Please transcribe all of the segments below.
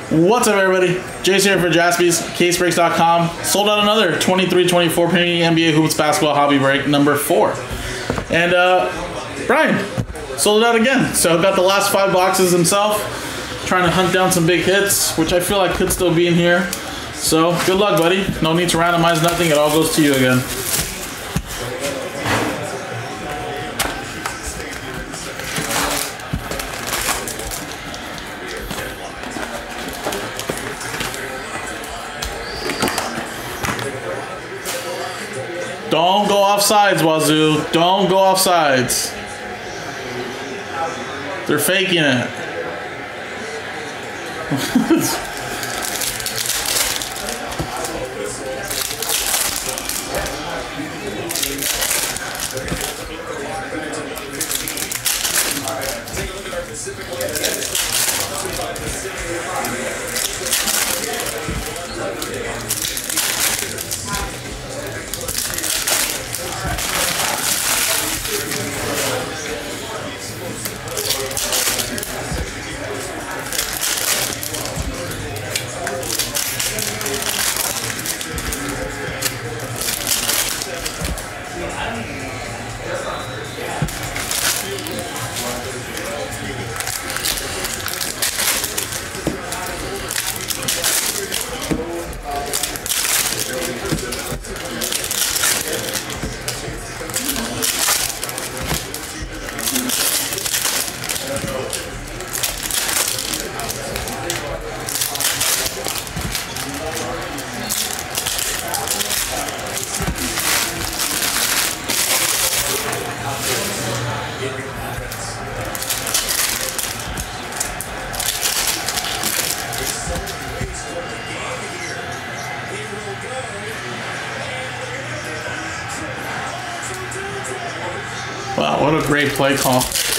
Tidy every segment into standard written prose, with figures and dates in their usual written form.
What's up, everybody? Jason here for JaspysCaseBreaks.com. Sold out another 23-24 Panini NBA Hoops Basketball Hobby Break number 4. And Brian sold it out again. So got the last 5 boxes himself. Trying to hunt down some big hits, which I feel like could still be in here. So good luck, buddy. No need to randomize nothing. It all goes to you again. Don't go off sides, Wazoo. Don't go off sides. They're faking it. Wow, what a great play call.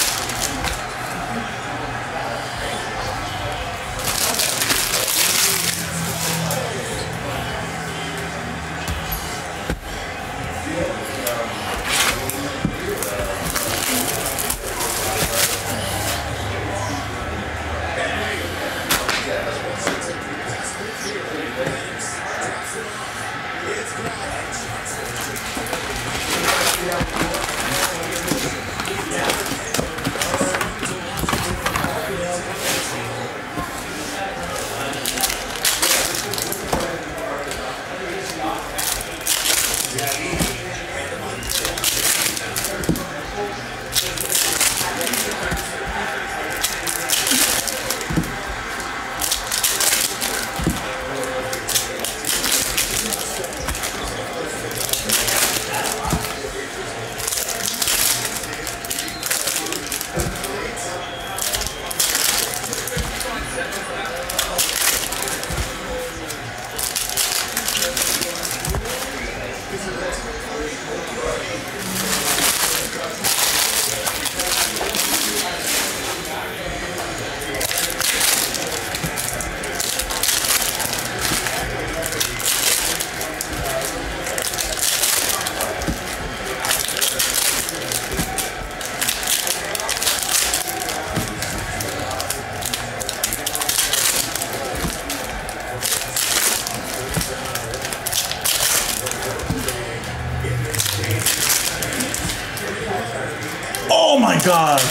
Oh my God.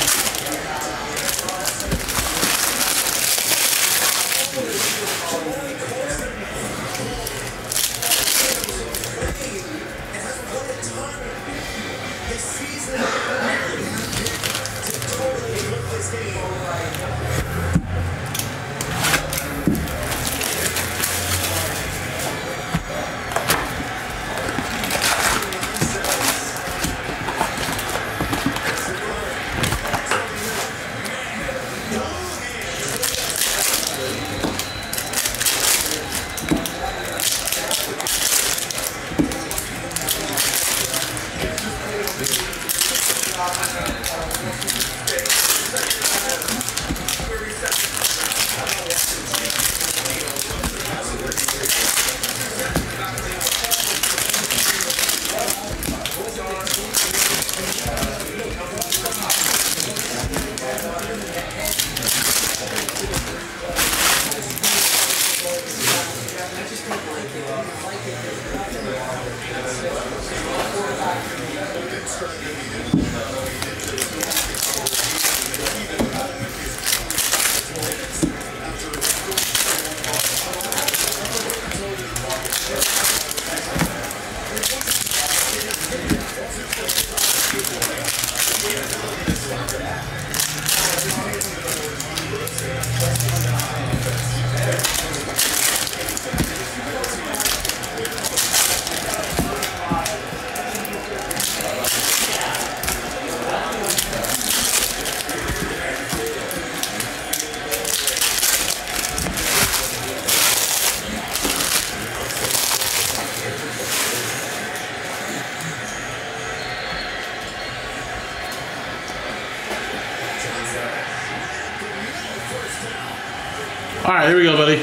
All right, here we go, buddy.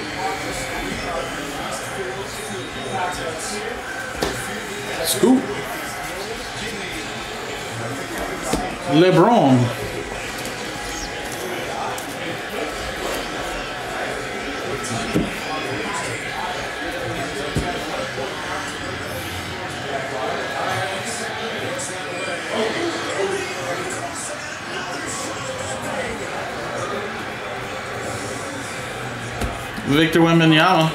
Scoop. LeBron. Victor Wembanyama.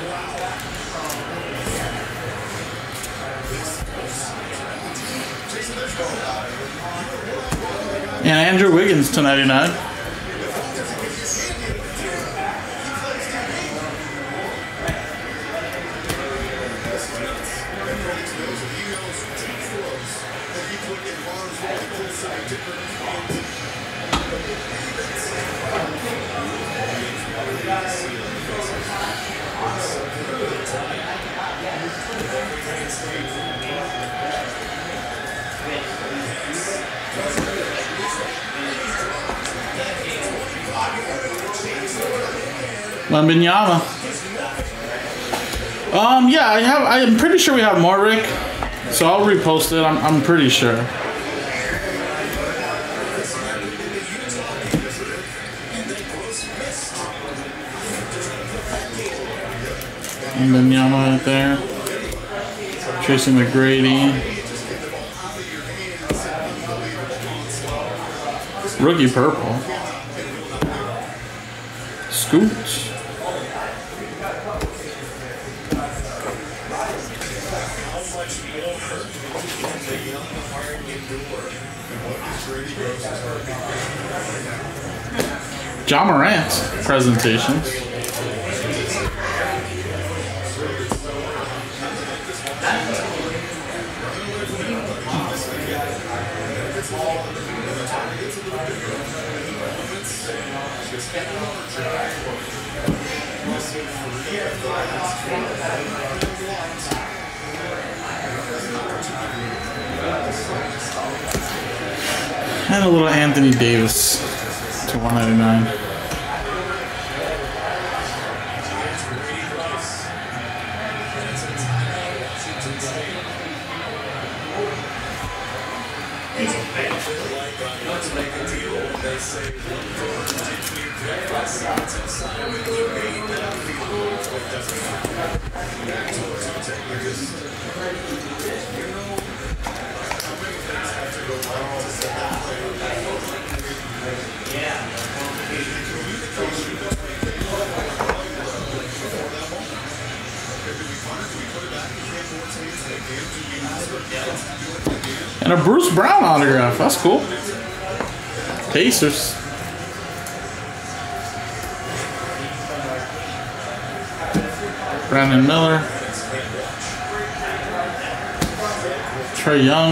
And Andrew Wiggins to 99. Wembanyama. Yeah, I'm pretty sure we have more, Rick. So I'll repost it. I'm pretty sure. Wembanyama right there. Tracy McGrady. Rookie purple. Scoots. John Morant's presentations. And a little Anthony Davis to 199. And a Bruce Brown autograph. That's cool. Pacers. Brandon Miller. Trae Young.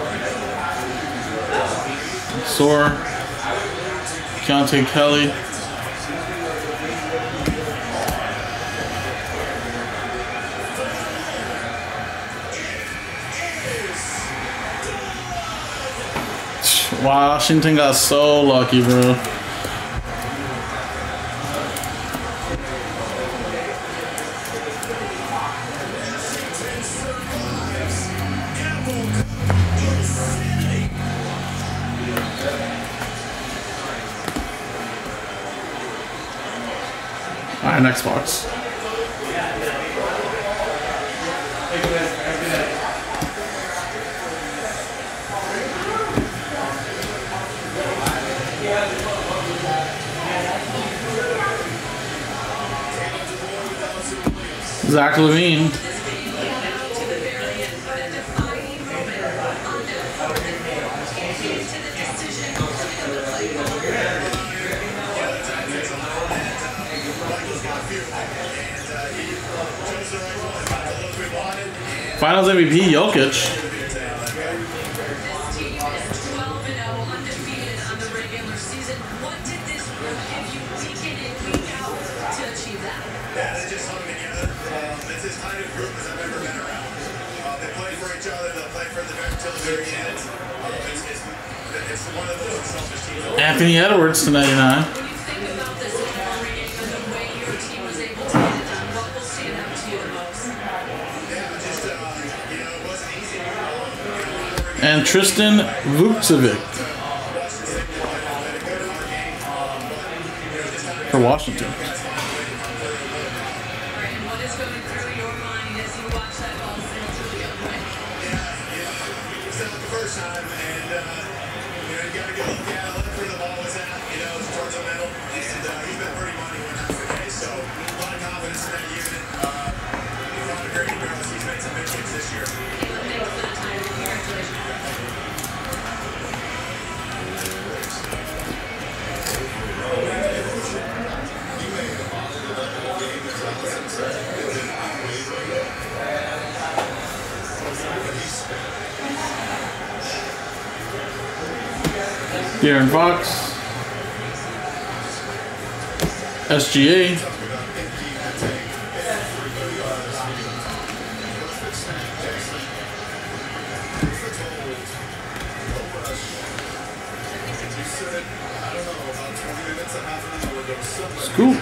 Soar. Keontae Kelly. Washington got so lucky, bro. All right, next box. Zach Levine. Finals MVP Jokic. Anthony Edwards to 99. And Tristan Vukcevic for Washington. De'Aaron Fox, SGA, Scoop,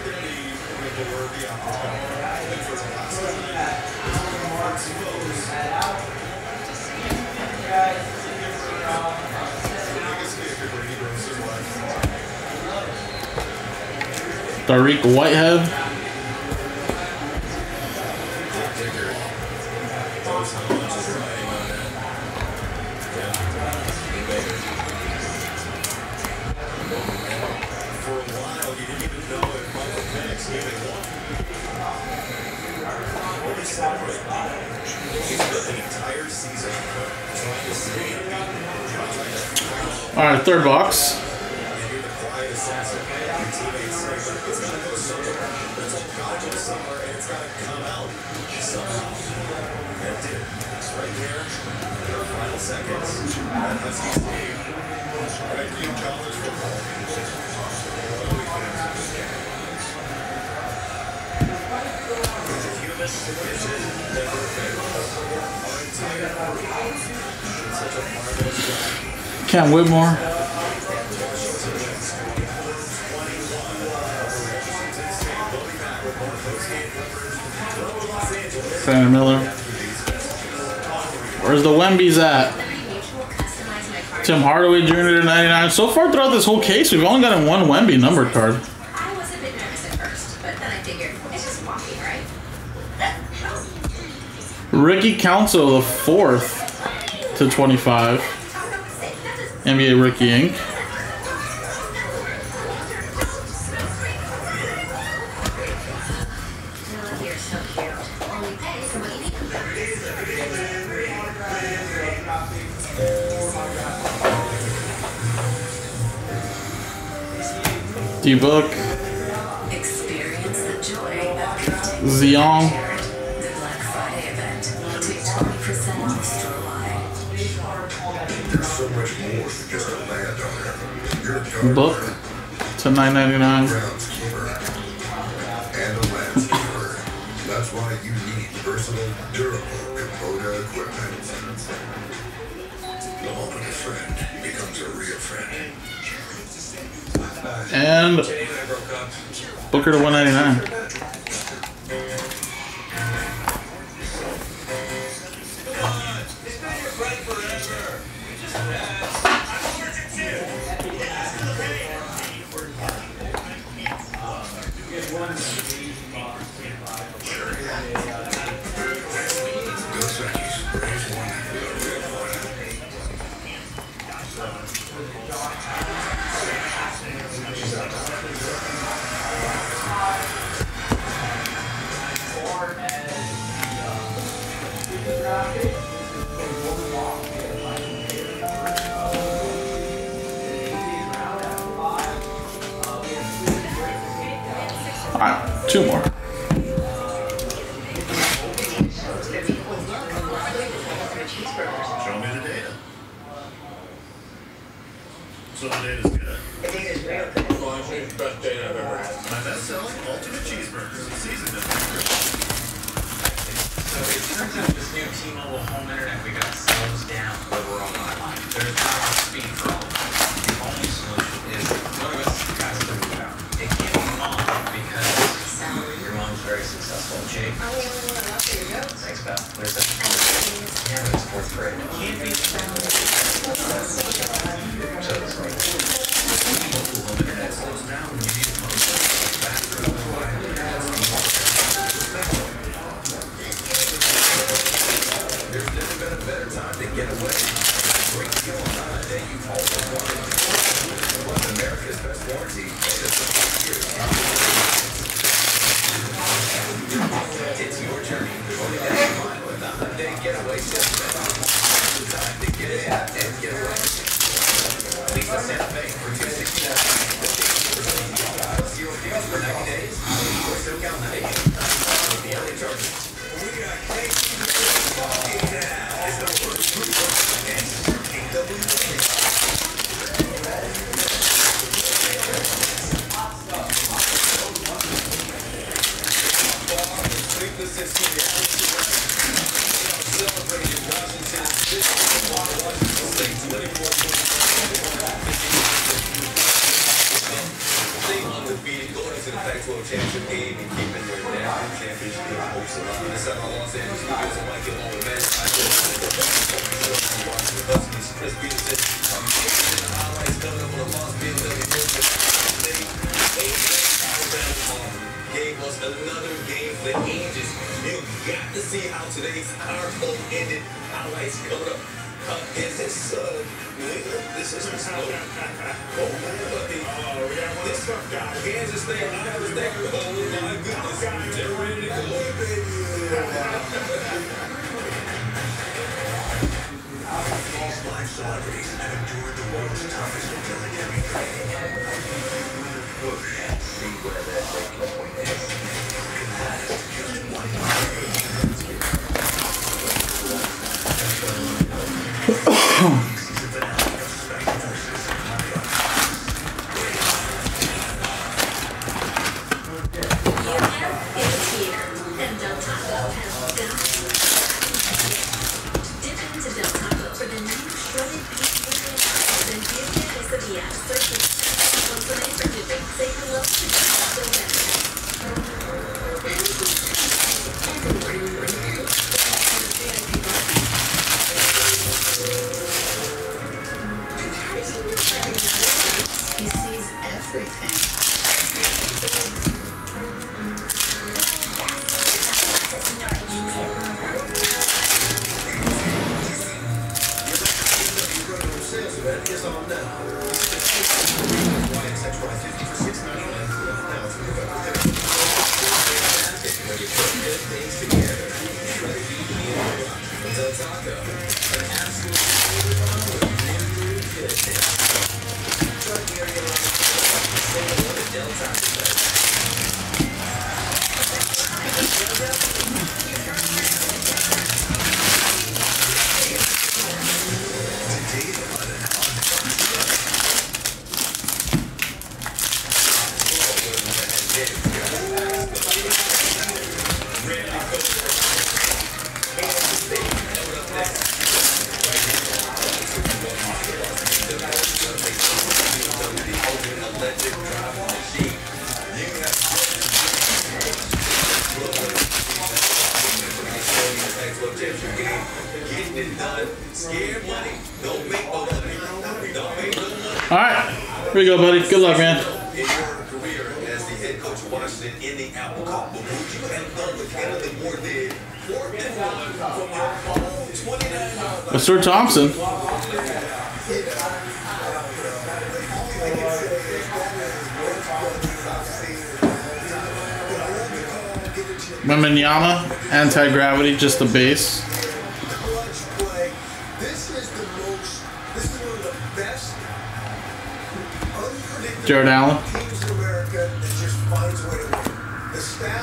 Tariq Whitehead, all right, third box. Cam Whitmore, Brandon Miller. Where's the Wemby's at? Tim Hardaway Jr. to 99. So far throughout this whole case, we've only gotten one Wemby numbered card. I was a bit nervous at first, but then I figured it's just walking, right? Ricky Council, the 4th to 25. NBA Rookie Inc. D-Book, Zion, Book to $9.99. That's why you need versatile, durable Kubota equipment. The moment a friend becomes a real friend. And Booker to $199. 2 more. Show me the data. So the data's good. The data's real good. Well, I think it's the best data I've ever had. My best-selling ultimate cheeseburgers and seasoned in So it turns out this new T-Mobile home internet we got slows down overall online. There's not enough speed for all of us. The only solution is one of us has to move out. It can't be mom because your mom's very successful. Jake, I'm the only one left for your notes. thanks, pal. Where's that? Yeah, but it's 4th grade. It can't be. So it's like T-Mobile home internet slows down when you need it most. Faster than There's never been a better time to get away. Great deal on the holiday you've always wanted. What's America's best warranty? It's your journey. Only that you mind with the holiday getaway system. It's the time to get in and get away. Lisa Santa Fe for $269. Zero deals for 90 days. Or SoCal 90. With the early charges. We got cake. Championship game and keeping their national championship hopes alive. This is how Los Angeles Lakers and Mike Gilmore man. I feel the Huskies, Chris Peterson. I'm taking the highlights coming up on the Los Angeles Alabama gave us another game for ages. You got to see how today's Iron Bowl ended. Highlights coming up. Is this this is the snow. Oh man, buddy. This Kansas State, Iowa State. Oh my goodness. They're ready to go, baby. These live celebrities have endured the world's toughest military training. See where that breaking point is. That is just one Alright, here we go, buddy. Good luck, man. in your career as the head coach of Washington in the Apple Cup, but would you have done what Canada Moore did? 4th and 1 from your own 29. Mr. Thompson. Wembanyama, anti-gravity, just the base. This is one of the best Jared Allen. teams in America that just finds a way to win.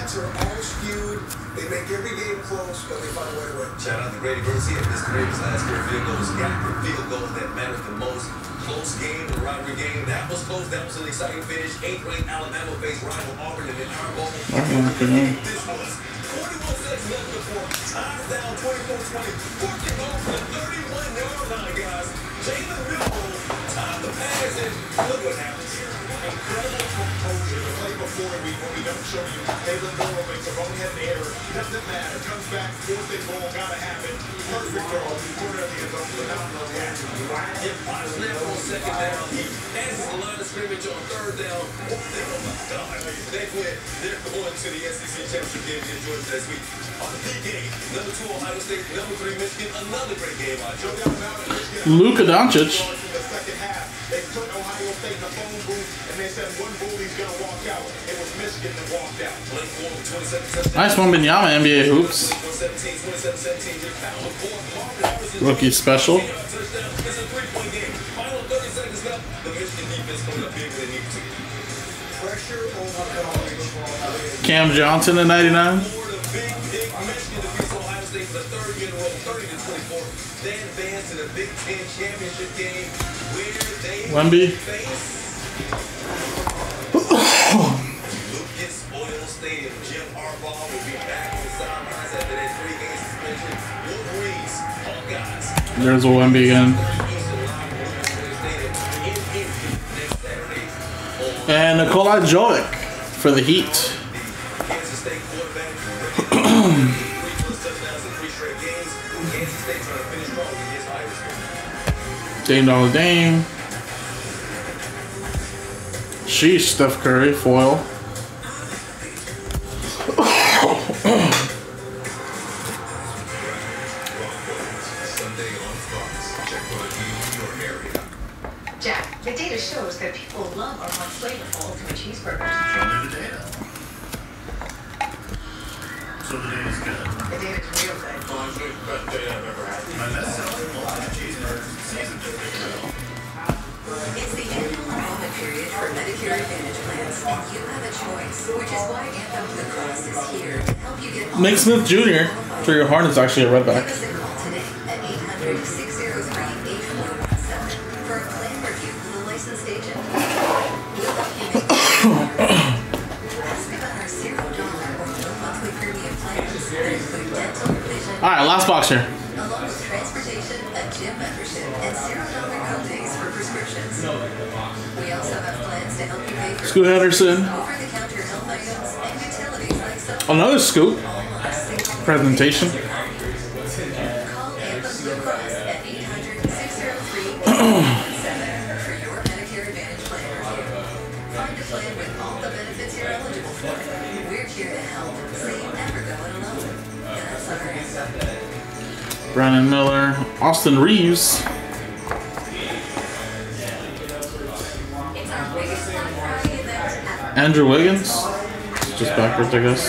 stats are all skewed. They make every game close, but they find a way to win. Shout out to Grady Garcia. This Grady's last career field goals got the field goals that mattered the most. Close game, the rivalry game. That was close. That was an exciting finish. 8th-ranked Alabama faced rival Auburn in the Iron Bowl. This was 41 seconds left before ties down 24-20. Forking home for the 31-yard line, guys. Jalen Milroe tied the pass, and look what happens here. Incredible composure. The play before we don't show you. Jalen Milroe makes a wrong-headed error. Doesn't matter. Comes back. Fourth and goal. Gotta happen. Perfect throw. Corner of the end zone. Phenomenal catch. If watch snap on second down, he passes the line of scrimmage on third down. Oh my God. They win. They're going to the SEC championship game in Georgia this week. On the big game. Number 2 Ohio State. Number 3 Michigan. Another great game. Luka Doncic. They put Ohio State in the phone booth, and they said one bully's going to walk out. It was Michigan that walked out. Nice Wembanyama NBA hoops. Rookie special. Cam Johnson at 99. Wemby. There's a Wemby again. And Nikola Jovic for the Heat. Dame Dollar Dame. Sheesh, Steph Curry, foil. Jack, the data shows that people love our more flavorful ultimate cheeseburgers. Show me the data. So the data's good. The data's real good. Best data I've ever had. My best-selling ultimate cheeseburgers season to pick it up. It's the annual enrollment period for Medicare Advantage plans, and you have a choice, which is why Anthem Blue Cross is here to help you get Nick Smith Jr. for your Hornets, actually a red back. Give us a call today at 800-603-8417 for a plan review with a licensed agent. We'll help you make Ask about our $0 or no monthly premium plans that include dental, vision, Alright, last box here. along with transportation, a gym membership, and $0 copays for prescriptions. We also have plans to help you pay for Scoot Henderson. over-the-counter health items and utilities like soap. Another scoop. Presentation. Call Anthem Blue Cross at 800-603-8417 for your Medicare Advantage plan review. Find a plan with all the benefits you're eligible for. We're here to help, so you never go it alone. That's our answer. Brandon Miller. Austin Reeves. It's our biggest Black Friday event ever. Andrew Wiggins. Just backwards, I guess.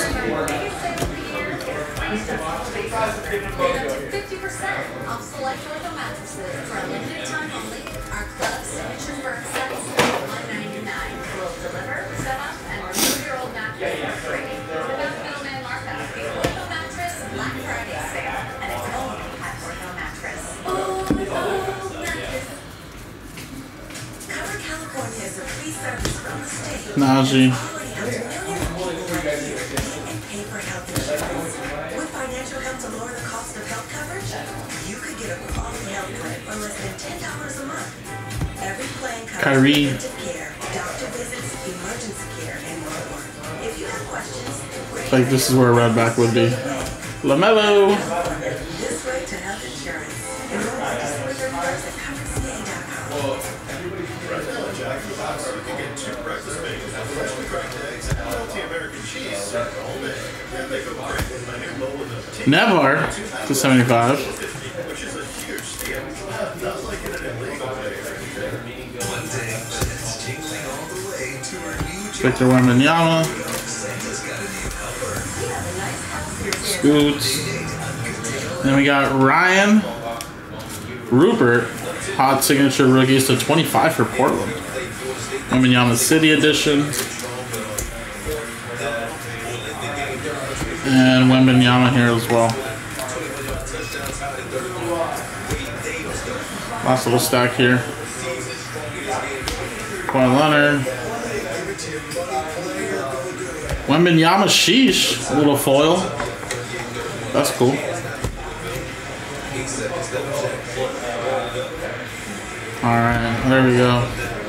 50% off select ortho mattresses for a limited time only. Our club signature firm sets $199. We'll deliver, set up, and remove your old mattress for free. Without middleman markup, the Ortho Mattress Black Friday sale, and it's only at Ortho Mattress. Cover California is a free service from the state. Najee. And pay for health insurance. With financial help to lower the cost of health coverage, you could get a quality health plan for less than $10 a month. Every plan covers Kyrie. preventive care, doctor visits, emergency care, and more. If you have questions, Like, this is where a red back would be. LaMelo. this right to health insurance. Enroll by December 31st at coverca.com. Right now, Jack in the Box, you can get 2 breakfast bagels, freshly cracked eggs, and healthy American cheese served all day. And they go great with my new bowl of tea. Nevar to 75. Which is a huge steal. Not like in an illegal way. One day, it's jingling all the way to our new Victor Wembanyama. Santa's got a new helper. Scoots. Then we got Ryan Rupert. Hot signature rookies to 25 for Portland. Wembanyama City edition. And Wembanyama here as well. Last little stack here. Kawhi Leonard. Wembanyama, sheesh. A little foil. That's cool. Alright, there we go.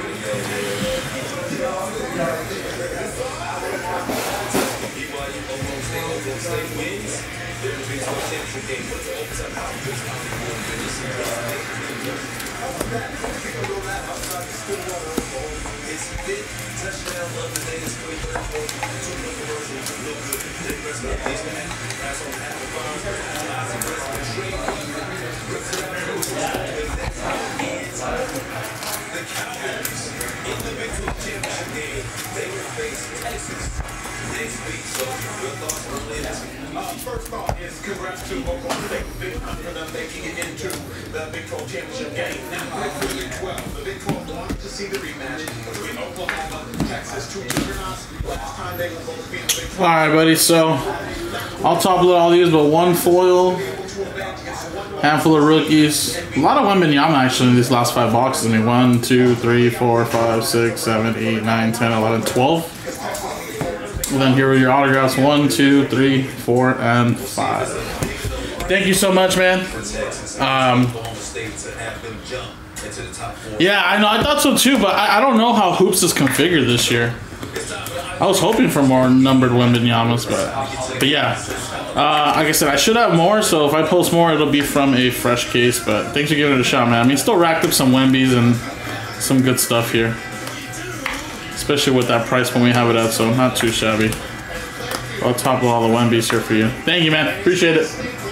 First thought is congrats to Oklahoma State. Big hunt for them making it into the Big 12 championship game. Now, Big 12, the Big 12 wanted to see the rematch between Oklahoma and Texas. Two juggernauts. Last time they will both be in the Big 12. Alright, buddy, so I'll top load all these, but one foil, handful of rookies. A lot of Wembanyama actually in these last 5 boxes. I mean, 1, 2, 3, 4, 5, 6, 7, 8, 9, 10, 11, 12. And then here are your autographs, 1, 2, 3, 4, and 5. Thank you so much, man. Yeah, I know. I thought so too, but I don't know how Hoops is configured this year. I was hoping for more numbered Wembanyama's, but yeah. Like I said, I should have more, so if I post more, it'll be from a fresh case. But thanks for giving it a shot, man. I mean, still racked up some Wembies and some good stuff here. Especially with that price when we have it at, so not too shabby. I'll top all the Wembies here for you. Thank you, man. Appreciate it.